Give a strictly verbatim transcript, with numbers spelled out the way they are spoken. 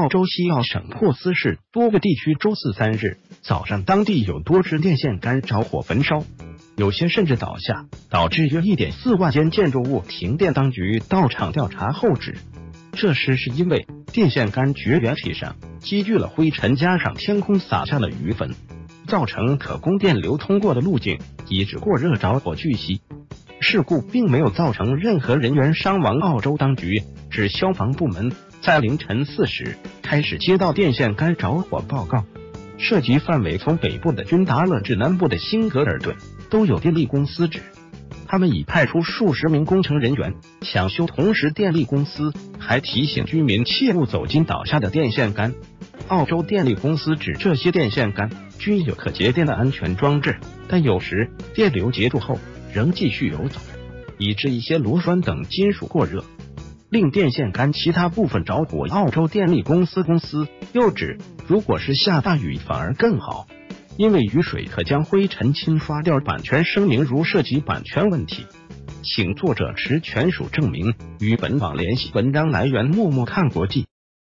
澳洲西澳省珀斯市多个地区周四三日早上，当地有多支电线杆着火焚烧，有些甚至倒下，导致约 一点四万间建筑物停电。当局到场调查后指，这时是因为电线杆绝缘体上积聚了灰尘，加上天空洒下了雨粉，造成可供电流通过的路径以致过热着火。据悉，事故并没有造成任何人员伤亡。澳洲当局指消防部门在凌晨四时开始接到电线杆着火报告，涉及范围从北部的君达勒至南部的辛格尔顿。都有电力公司指，他们已派出数十名工程人员抢修，同时电力公司还提醒居民切勿走进倒下的电线杆。澳洲电力公司指，这些电线杆均有可节电的安全装置，但有时电流结束后仍继续游走，以致一些螺栓等金属过热，令电线杆其他部分着火。澳洲电力公司公司又指，如果是下大雨反而更好，因为雨水可将灰尘侵刷掉。版权声明如涉及版权问题，请作者持权属证明。与本网联系。文章来源：默默看国际。